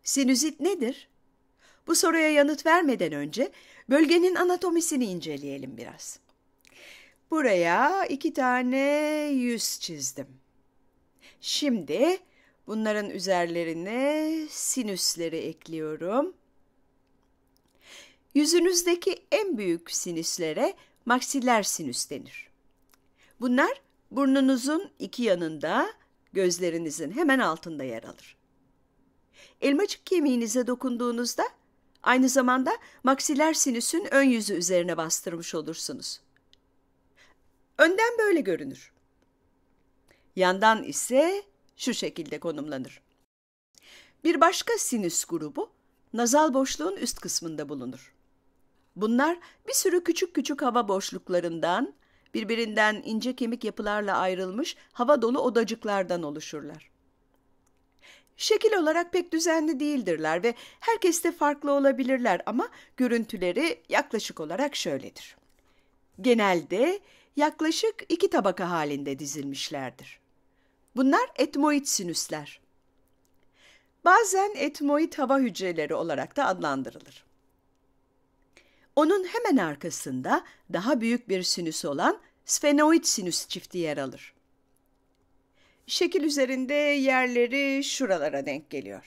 Sinüzit nedir? Bu soruya yanıt vermeden önce bölgenin anatomisini inceleyelim biraz. Buraya 2 tane yüz çizdim. Şimdi bunların üzerlerine sinüsleri ekliyorum. Yüzünüzdeki en büyük sinüslere maksiller sinüs denir. Bunlar burnunuzun 2 yanında, gözlerinizin hemen altında yer alır. Elmacık kemiğinize dokunduğunuzda aynı zamanda maksiller sinüsün ön yüzü üzerine bastırmış olursunuz. Önden böyle görünür. Yandan ise şu şekilde konumlanır. Bir başka sinüs grubu nazal boşluğun üst kısmında bulunur. Bunlar bir sürü küçük küçük hava boşluklarından, birbirinden ince kemik yapılarla ayrılmış hava dolu odacıklardan oluşurlar. Şekil olarak pek düzenli değildirler ve herkeste farklı olabilirler ama görüntüleri yaklaşık olarak şöyledir. Genelde yaklaşık 2 tabaka halinde dizilmişlerdir. Bunlar etmoid sinüsler. Bazen etmoid hava hücreleri olarak da adlandırılır. Onun hemen arkasında daha büyük bir sinüs olan sfenoid sinüs çifti yer alır. Şekil üzerinde yerleri şuralara denk geliyor.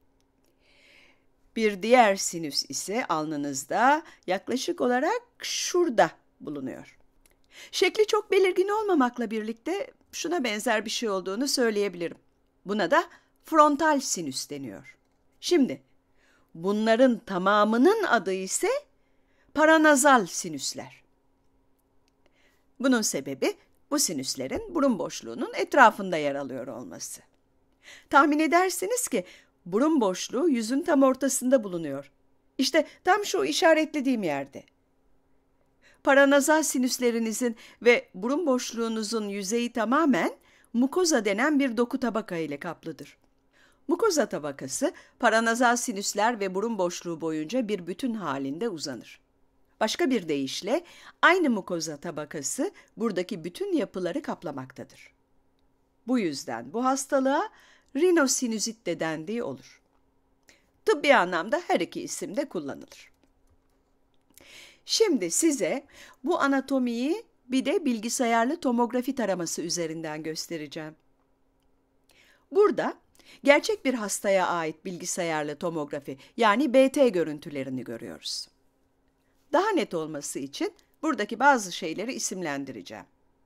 Bir diğer sinüs ise alnınızda yaklaşık olarak şurada bulunuyor. Şekli çok belirgin olmamakla birlikte şuna benzer bir şey olduğunu söyleyebilirim. Buna da frontal sinüs deniyor. Şimdi bunların tamamının adı ise paranazal sinüsler. Bunun sebebi bu sinüslerin burun boşluğunun etrafında yer alıyor olması. Tahmin edersiniz ki burun boşluğu yüzün tam ortasında bulunuyor. İşte tam şu işaretlediğim yerde. Paranazal sinüslerinizin ve burun boşluğunuzun yüzeyi tamamen mukoza denen bir doku tabaka ile kaplıdır. Mukoza tabakası paranazal sinüsler ve burun boşluğu boyunca bir bütün halinde uzanır. Başka bir deyişle aynı mukoza tabakası buradaki bütün yapıları kaplamaktadır. Bu yüzden bu hastalığa rinosinüzit de dendiği olur. Tıbbi anlamda her iki isim de kullanılır. Şimdi size bu anatomiyi bir de bilgisayarlı tomografi taraması üzerinden göstereceğim. Burada gerçek bir hastaya ait bilgisayarlı tomografi yani BT görüntülerini görüyoruz. Daha net olması için buradaki bazı şeyleri isimlendireceğim.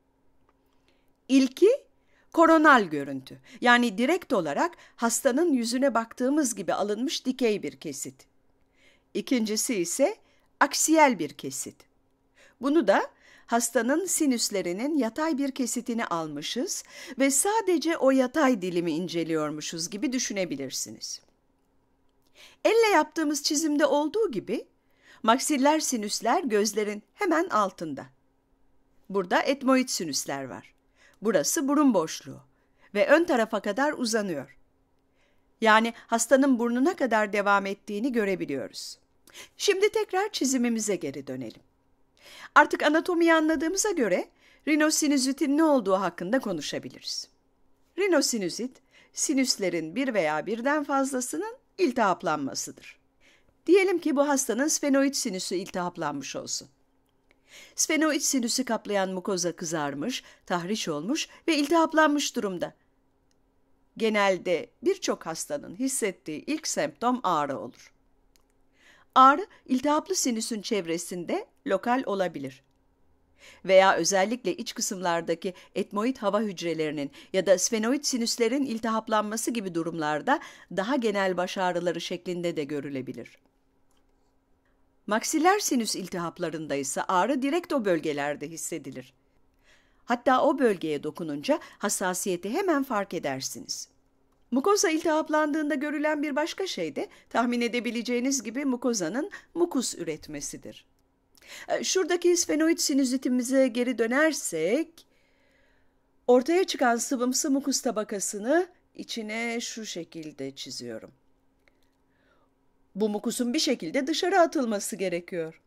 İlki koronal görüntü, yani direkt olarak hastanın yüzüne baktığımız gibi alınmış dikey bir kesit. İkincisi ise aksiyel bir kesit. Bunu da hastanın sinüslerinin yatay bir kesitini almışız ve sadece o yatay dilimi inceliyormuşuz gibi düşünebilirsiniz. Elle yaptığımız çizimde olduğu gibi maksiller sinüsler gözlerin hemen altında. Burada etmoid sinüsler var. Burası burun boşluğu ve ön tarafa kadar uzanıyor. Yani hastanın burnuna kadar devam ettiğini görebiliyoruz. Şimdi tekrar çizimimize geri dönelim. Artık anatomiyi anladığımıza göre rinosinüzitin ne olduğu hakkında konuşabiliriz. Rinosinüzit, sinüslerin bir veya birden fazlasının iltihaplanmasıdır. Diyelim ki bu hastanın sfenoid sinüsü iltihaplanmış olsun. Sfenoid sinüsü kaplayan mukoza kızarmış, tahriş olmuş ve iltihaplanmış durumda. Genelde birçok hastanın hissettiği ilk semptom ağrı olur. Ağrı, iltihaplı sinüsün çevresinde lokal olabilir. Veya özellikle iç kısımlardaki etmoid hava hücrelerinin ya da sfenoid sinüslerin iltihaplanması gibi durumlarda daha genel baş ağrıları şeklinde de görülebilir. Maksiller sinüs iltihaplarında ise ağrı direkt o bölgelerde hissedilir. Hatta o bölgeye dokununca hassasiyeti hemen fark edersiniz. Mukoza iltihaplandığında görülen bir başka şey de tahmin edebileceğiniz gibi mukozanın mukus üretmesidir. Şuradaki sfenoid sinüzitimize geri dönersek, ortaya çıkan sıvımsı mukus tabakasını içine şu şekilde çiziyorum. Bu mukusun bir şekilde dışarı atılması gerekiyor.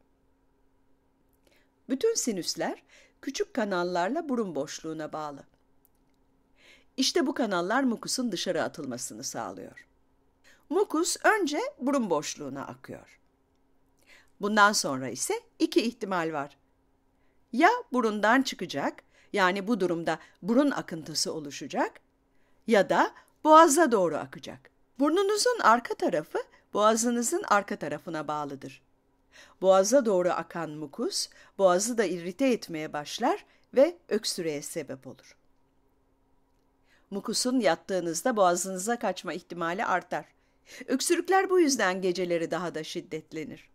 Bütün sinüsler küçük kanallarla burun boşluğuna bağlı. İşte bu kanallar mukusun dışarı atılmasını sağlıyor. Mukus önce burun boşluğuna akıyor. Bundan sonra ise iki ihtimal var. Ya burundan çıkacak, yani bu durumda burun akıntısı oluşacak, ya da boğaza doğru akacak. Burnunuzun arka tarafı boğazınızın arka tarafına bağlıdır. Boğaza doğru akan mukus, boğazı da irrite etmeye başlar ve öksürüğe sebep olur. Mukusun yattığınızda boğazınıza kaçma ihtimali artar. Öksürükler bu yüzden geceleri daha da şiddetlenir.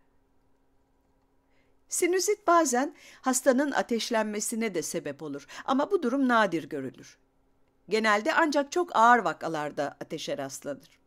Sinüzit bazen hastanın ateşlenmesine de sebep olur ama bu durum nadir görülür. Genelde ancak çok ağır vakalarda ateşe rastlanır.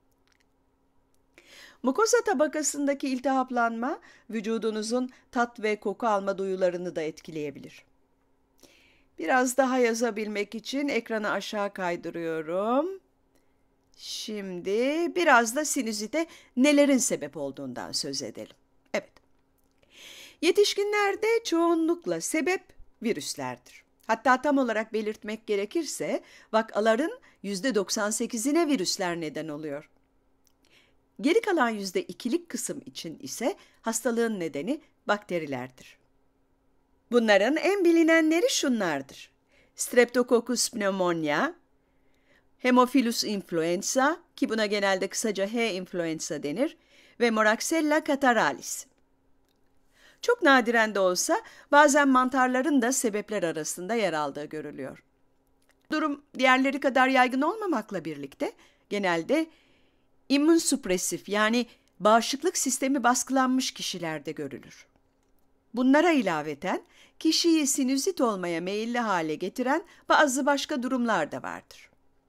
Mukoza tabakasındaki iltihaplanma vücudunuzun tat ve koku alma duyularını da etkileyebilir. Biraz daha yazabilmek için ekranı aşağı kaydırıyorum. Şimdi biraz da sinüzite nelerin sebep olduğundan söz edelim. Evet. Yetişkinlerde çoğunlukla sebep virüslerdir. Hatta tam olarak belirtmek gerekirse vakaların %98'ine virüsler neden oluyor. Geri kalan %2'lik kısım için ise hastalığın nedeni bakterilerdir. Bunların en bilinenleri şunlardır: Streptococcus pneumonia, Haemophilus influenza ki buna genelde kısaca H influenza denir ve Moraxella catarrhalis. Çok nadiren de olsa bazen mantarların da sebepler arasında yer aldığı görülüyor. Durum diğerleri kadar yaygın olmamakla birlikte genelde immünsüpresif yani bağışıklık sistemi baskılanmış kişilerde görülür. Bunlara ilaveten kişiyi sinüzit olmaya meyilli hale getiren bazı başka durumlar da vardır.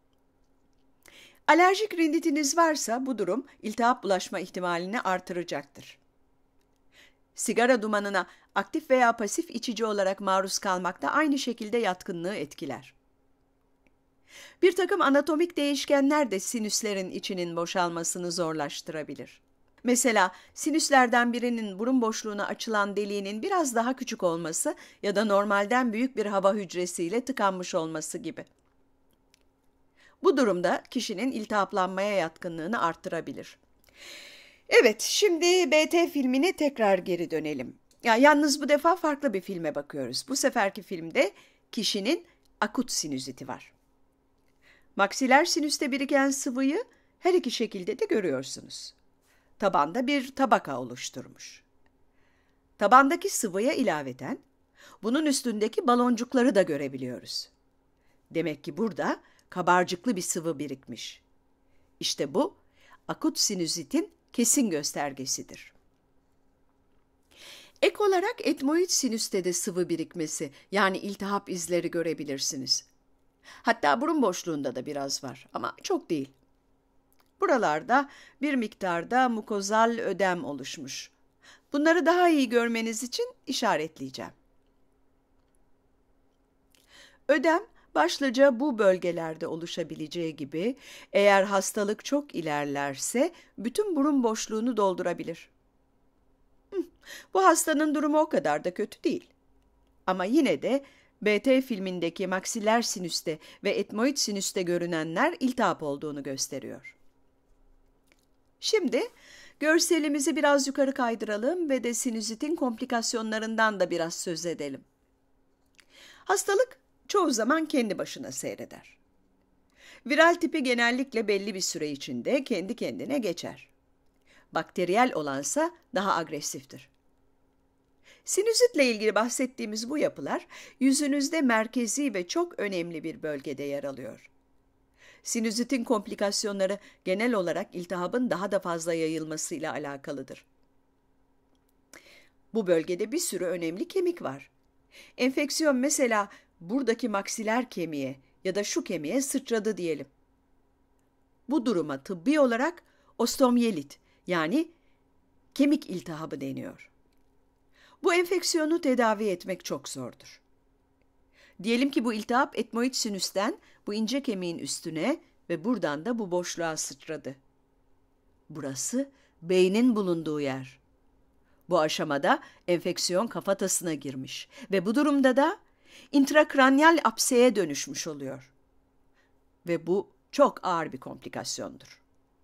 Alerjik rinitiniz varsa bu durum iltihap bulaşma ihtimalini artıracaktır. Sigara dumanına aktif veya pasif içici olarak maruz kalmak da aynı şekilde yatkınlığı etkiler. Bir takım anatomik değişkenler de sinüslerin içinin boşalmasını zorlaştırabilir. Mesela sinüslerden birinin burun boşluğuna açılan deliğinin biraz daha küçük olması ya da normalden büyük bir hava hücresiyle tıkanmış olması gibi. Bu durumda kişinin iltihaplanmaya yatkınlığını arttırabilir. Evet, şimdi BT filmine tekrar geri dönelim. Yalnız bu defa farklı bir filme bakıyoruz. Bu seferki filmde kişinin akut sinüziti var. Maksiler sinüste biriken sıvıyı her iki şekilde de görüyorsunuz. Tabanda bir tabaka oluşturmuş. Tabandaki sıvıya ilaveten bunun üstündeki baloncukları da görebiliyoruz. Demek ki burada kabarcıklı bir sıvı birikmiş. İşte bu akut sinüzitin kesin göstergesidir. Ek olarak etmoid sinüste de sıvı birikmesi yani iltihap izleri görebilirsiniz. Hatta burun boşluğunda da biraz var ama çok değil. Buralarda bir miktarda mukozal ödem oluşmuş. Bunları daha iyi görmeniz için işaretleyeceğim. Ödem başlıca bu bölgelerde oluşabileceği gibi eğer hastalık çok ilerlerse bütün burun boşluğunu doldurabilir. Bu hastanın durumu o kadar da kötü değil. Ama yine de BT filmindeki maksiler sinüste ve etmoid sinüste görünenler iltihap olduğunu gösteriyor. Şimdi görselimizi biraz yukarı kaydıralım ve de sinüzitin komplikasyonlarından da biraz söz edelim. Hastalık çoğu zaman kendi başına seyreder. Viral tipi genellikle belli bir süre içinde kendi kendine geçer. Bakteriyel olansa daha agresiftir. Sinüzitle ilgili bahsettiğimiz bu yapılar yüzünüzde merkezi ve çok önemli bir bölgede yer alıyor. Sinüzitin komplikasyonları genel olarak iltihabın daha da fazla yayılmasıyla alakalıdır. Bu bölgede bir sürü önemli kemik var. Enfeksiyon mesela buradaki maksiler kemiğe ya da şu kemiğe sıçradı diyelim. Bu duruma tıbbi olarak ostomyelit yani kemik iltihabı deniyor. Bu enfeksiyonu tedavi etmek çok zordur. Diyelim ki bu iltihap etmoid sinüsten bu ince kemiğin üstüne ve buradan da bu boşluğa sıçradı. Burası beynin bulunduğu yer. Bu aşamada enfeksiyon kafatasına girmiş ve bu durumda da intrakranyal apseye dönüşmüş oluyor. Ve bu çok ağır bir komplikasyondur.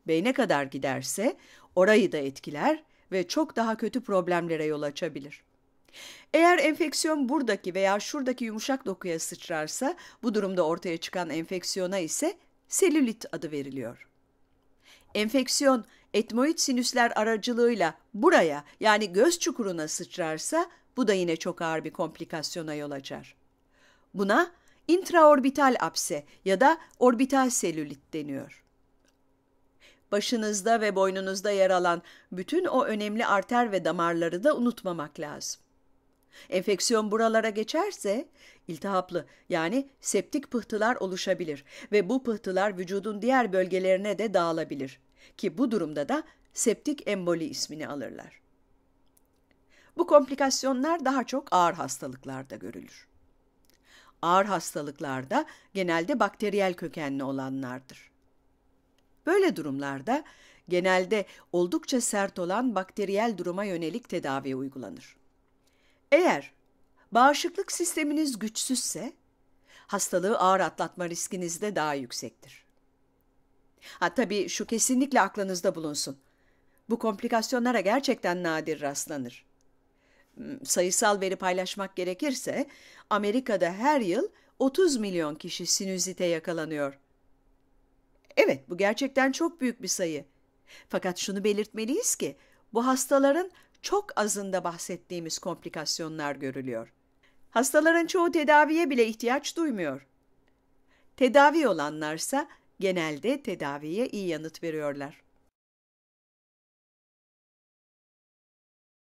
Beyne kadar giderse orayı da etkiler ve çok daha kötü problemlere yol açabilir. Eğer enfeksiyon buradaki veya şuradaki yumuşak dokuya sıçrarsa, bu durumda ortaya çıkan enfeksiyona ise selülit adı veriliyor. Enfeksiyon etmoid sinüsler aracılığıyla buraya, yani göz çukuruna sıçrarsa, bu da yine çok ağır bir komplikasyona yol açar. Buna intraorbital apse ya da orbital selülit deniyor. Başınızda ve boynunuzda yer alan bütün o önemli arter ve damarları da unutmamak lazım. Enfeksiyon buralara geçerse iltihaplı, yani septik pıhtılar oluşabilir ve bu pıhtılar vücudun diğer bölgelerine de dağılabilir ki bu durumda da septik emboli ismini alırlar. Bu komplikasyonlar daha çok ağır hastalıklarda görülür. Ağır hastalıklarda genelde bakteriyel kökenli olanlardır. Böyle durumlarda genelde oldukça sert olan bakteriyel duruma yönelik tedavi uygulanır. Eğer bağışıklık sisteminiz güçsüzse, hastalığı ağır atlatma riskiniz de daha yüksektir. Tabii şu kesinlikle aklınızda bulunsun. Bu komplikasyonlara gerçekten nadir rastlanır. Sayısal veri paylaşmak gerekirse, Amerika'da her yıl 30 milyon kişi sinüzite yakalanıyor. Evet, bu gerçekten çok büyük bir sayı. Fakat şunu belirtmeliyiz ki, bu hastaların çok azında bahsettiğimiz komplikasyonlar görülüyor. Hastaların çoğu tedaviye bile ihtiyaç duymuyor. Tedavi olanlarsa genelde tedaviye iyi yanıt veriyorlar.